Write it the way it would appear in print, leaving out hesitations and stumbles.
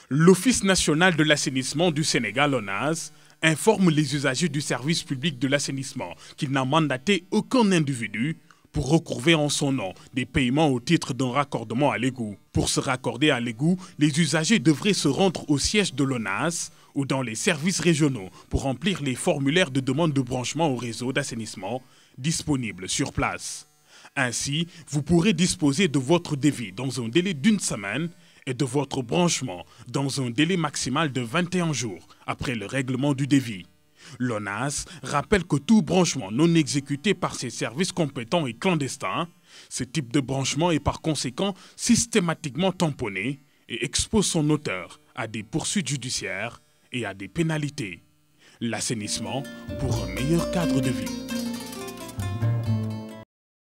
L'Office national de l'assainissement du Sénégal, ONAS, informe les usagers du service public de l'assainissement qu'il n'a mandaté aucun individu pour recouvrer en son nom des paiements au titre d'un raccordement à l'égout. Pour se raccorder à l'égout, les usagers devraient se rendre au siège de l'ONAS ou dans les services régionaux pour remplir les formulaires de demande de branchement au réseau d'assainissement disponibles sur place. Ainsi, vous pourrez disposer de votre devis dans un délai d'1 semaine et de votre branchement dans un délai maximal de 21 jours après le règlement du devis. L'ONAS rappelle que tout branchement non exécuté par ses services compétents est clandestin. Ce type de branchement est par conséquent systématiquement tamponné et expose son auteur à des poursuites judiciaires et à des pénalités. L'assainissement pour un meilleur cadre de vie.